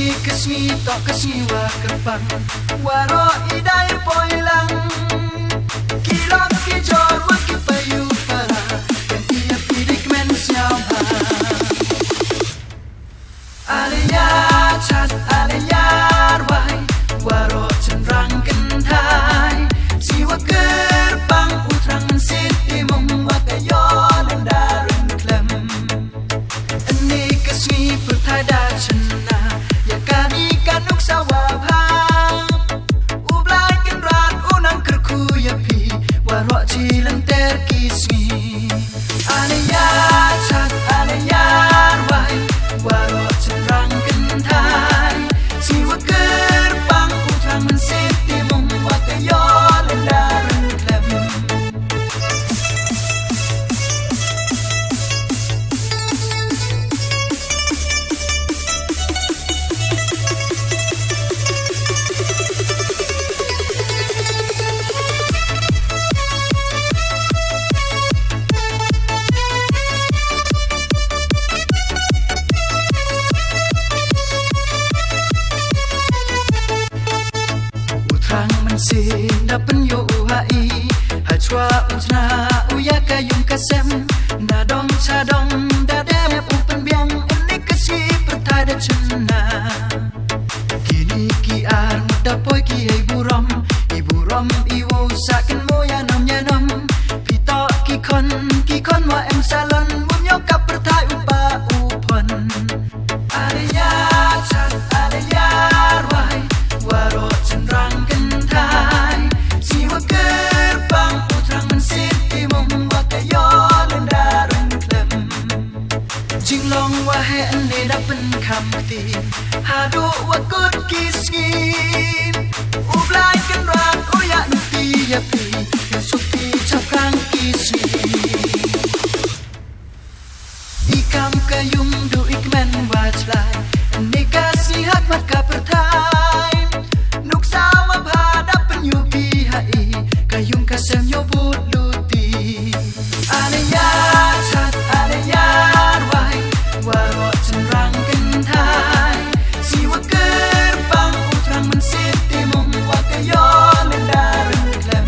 Ini kesmi tok kesiwa kepang waro idai poilang kilok kijor waki payu para yang ia pidik men siapa alenya chat alenya wai waro cendrang kentai siwa gerbang utrang siti mengwakayo lendaran klem ini kesmi pertada cena ya kani kanuk sawabha ublai kenrat unang kerku ya pi waro cilen terkismi alenya chat alenya wai waro cendrang kentai siwa gerbang utrang siti mengwakayo lendaran klem Sin dapen yo uhai hachwa ujna uya kayum kasem nadong chadong dade upen biang ini kesi pertada cena kini ki ar muda poi ki iburom iwo saken moya nom nyanom pita ki kon wa em salon munyo ka pertai upa upon alenya chat alenya wai waro cendrang Jinglong wahe ane dapen kamti hado wakut kiskin ublai kenran uya nuti yapi yusukti caprang kiskin ikam kayum du ikmen wajlai nekasi hat mat kapertai nuksa wabha dapen yupi hai kayum kasem yobut luti alenya chat alenya waro cendrang kentai siwa gerbang utrang mensiti mengwakayo lendaran klem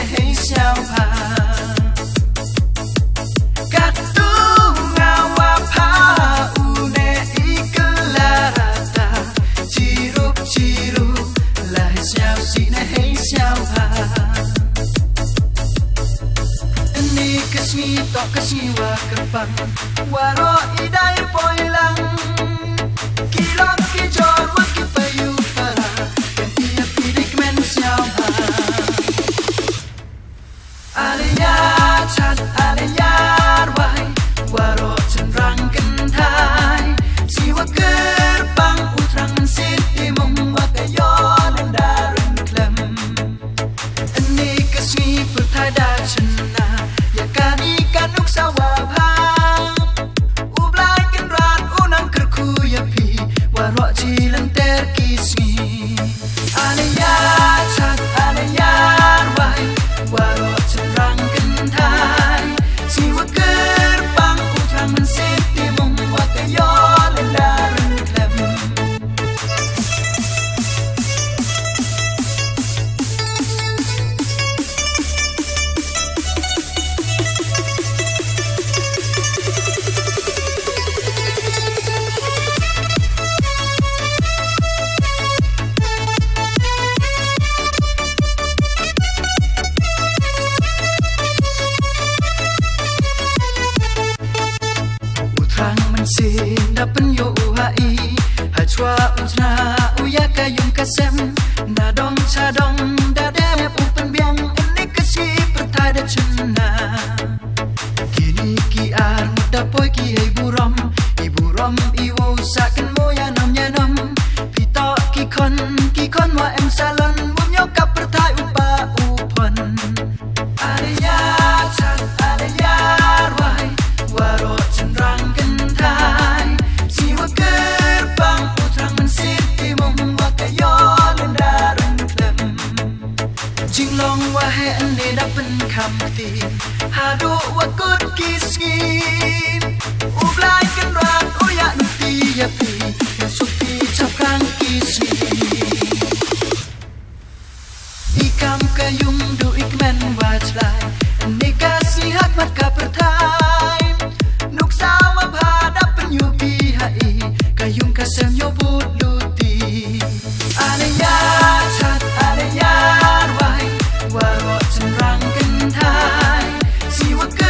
hei siao pa Katu ngawa pa une ikelarata Cirup lah siao sine hei siao pa Ini kesmi tok kesmi wa kepang Waro idai poilang Kilok kijor wa kipayu para Yang ia pidik men siao pa Aliyar chat aliyar wai Waro cenrang kentai Siwa gerbang utrang siti mung wa kayon darun klem Ini kesmi pertai da cena Ya kani kanuk sawabha Ublai kenrat unang kerku ya pi Waro cilen terkismi Aliyar chat aliyar wai Waro cenrang kentai Siwa gerbang utrang siti mung wa kayon darun klem Sin dapen yo uhai hachwa utna uya kayum kasem nadong chadong dade pupen biang ini kesi pertai da cuna kini ki ar muda poi ki iburom iwo saken moya nom pita ki kon wa em salon munyo ka pertai upa upon Arya chat arya wai waro cenrang Jinglong wahe ane dapen kamti Hado wakut kiskin Ublai kenran uyak nuti yapi Yasupi caprang kiskin Ikam kayum du ikmen wajlai Ane kasih hakmat kapertai Nuksa wabha dapen yubi hai Kayum kasem yobut luti Aliyar chat aliyar wai Waro cenrang kentai Siwa